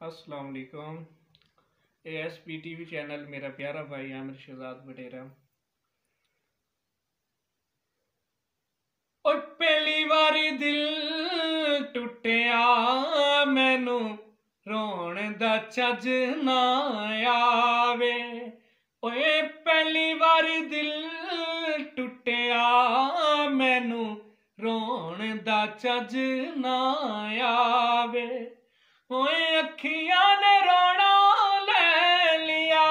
अस्सलाम वालेकुम। ASP TV channel मेरा प्यारा भाई आमिर शहजाद बटेरा। और पहली बारी दिल टुटिया मैनू रोण दा चज ना आवे। ओए पहली बारी दिल टुटिया मैनू रोण दा चज ना आवे। ओए अखियां ने रोना ले लिया,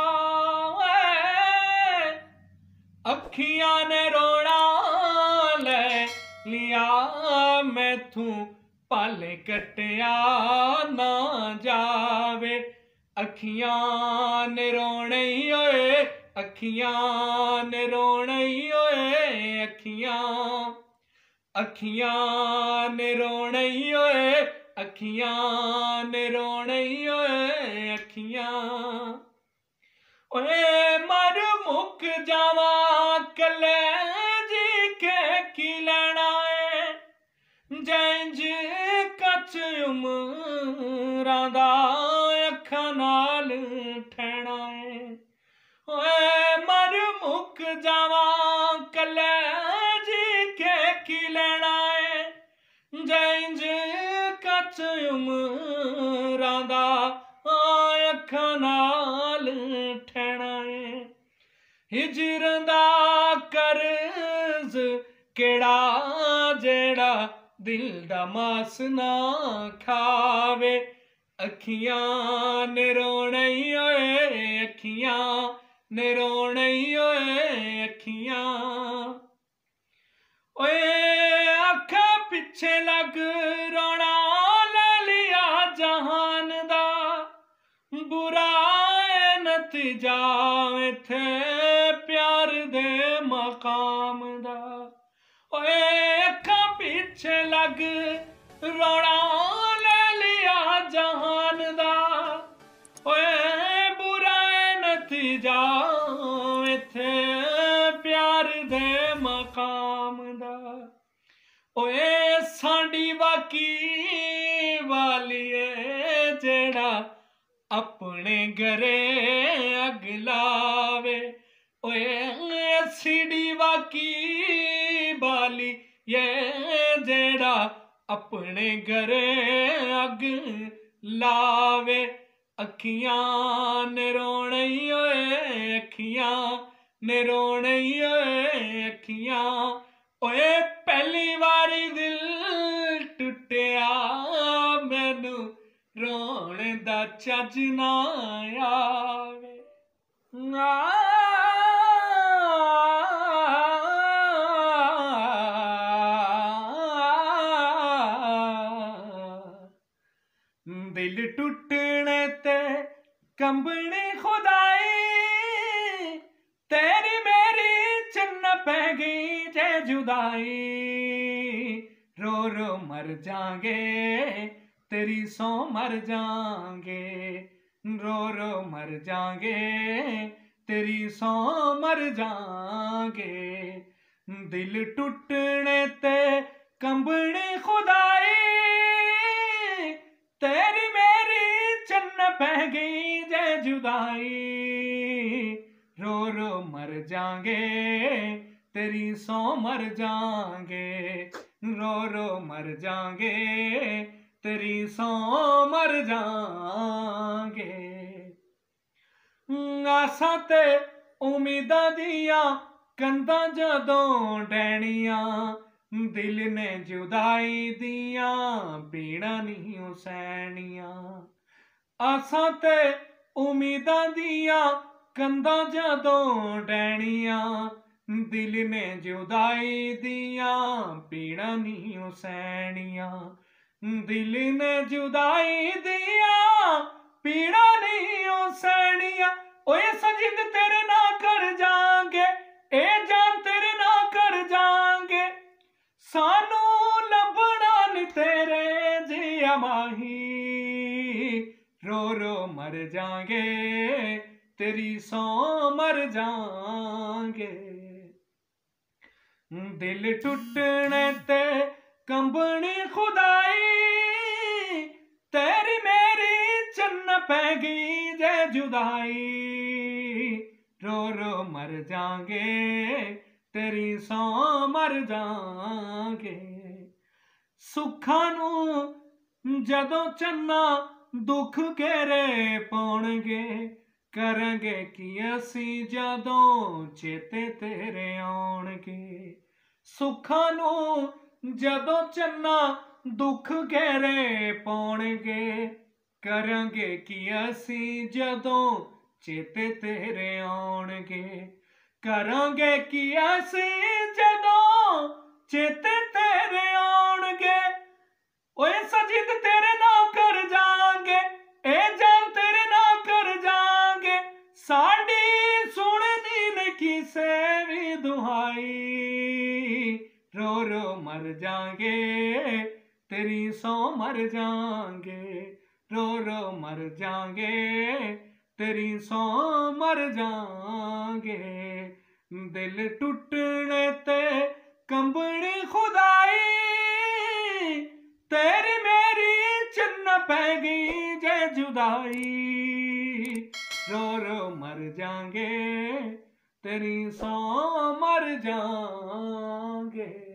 अखियां ने रोना ले लिया, मैथू पल कटिया ना जावे। अखियां ने रोने ओए, अखियां ने रोने ओए, अखियां अखियां ने रोने ओए, अखियां ने रोने ओए, अखियां ओए मर मुक जावा कले जी के की लेना है। जंज कच उमरां दा अखां नाल ठहना है। ओए मर मुक जावा कले जी के की लेना है। जंज कच उमरां दा अखां नाल ठहना है। हिजर दा कर्ज केड़ा जेड़ा दिल दा मास ना खावे। अखियां ने रोने ओए, अखियां ने रोने ओए, अखियां ओए आखा पिछे लग रोना ले लिया जहान दा। बुरा नतीजा इत्थे प्यार दे मकाम दा। ओए अखां पिछे लग रोना ले लिया जहान दा। ओए बुरा नतीजा इत्थे प्यार दे मकाम दा। ओए सांडी बाकी वालिए जेड़ा अपने घरे अग लावे। ओए सीडी बाकी बाली ये जेड़ा अपने घरे अग लावे। अखियां ने रोने ओए, अखियां ने रोने ओए, अखियां ओए पहली बारी दिल टुटिया मैनू रोण दा चज ना आवे। दिल टुटने ते कंबनी खुदाई, तेरी मेरी चन्न पै गई जे जुदाई। रो रो मर जाएंगे तेरी सौ मर जाएंगे, रो रो मर जाएंगे तेरी सौ मर जाएंगे। दिल टूटने ते कंबनी खुदाई, तेरी मेरी चन्न पै गई जे जुदाई। रो रो मर जाएंगे तेरी सौ मर जाएंगे, रो रो मर जाएंगे तेरी सौ मर जाएंगे। आसां ते उम्मीदां दियां कंधां जदों डैनियां, दिल ने जुदाई दियां पीड़ां नहीं सैनियां। आसां ते उम्मीदां दियां कंधां जदों डैनियां, दिल ने जुदाई दियां पीड़ां नहीं सैनियां। दिल ने जुदाई दियां पीड़ां नहीं सैनियां। ओए सजिद तेरे ना कर जाएंगे, ए जान तेरे ना कर जाएंगे। सानू लभना नी तेरे जिया माही, रो रो मर जाएंगे तेरी सौ मर जाएंगे। दिल टूटने ते कंबनी खुदाई, तेरी मेरी पै गई जे जुदाई, रो रो मर जांगे तेरी सौ मर जांगे। सुखां नूं जदों चन्ना दुख घेरे पाउणगे, करांगे की असी जदों चेते तेरे आउणगे। सुखां नूं जदों चन्ना दुख घेरे पाउणगे, करांगे की असी जदों चेते तेरे आउणगे। करांगे की असी जदों चेते तेरे आउणगे। ओए सजिद तेरे ना कर जांगे, ए जान तेरे ना कर जांगे, साडी सुननी ने किसे भी दुहाई, रो रो मर जांगे तेरी सौ मर जांगे, रो रो मर जांगे तेरी सौ मर जांगे। दिल टुटने ते कंबनी खुदाई, तेरी मेरी चन्न पै गई जे जुदाई, रो रो मर जांगे तेरी सौ मर जांगे।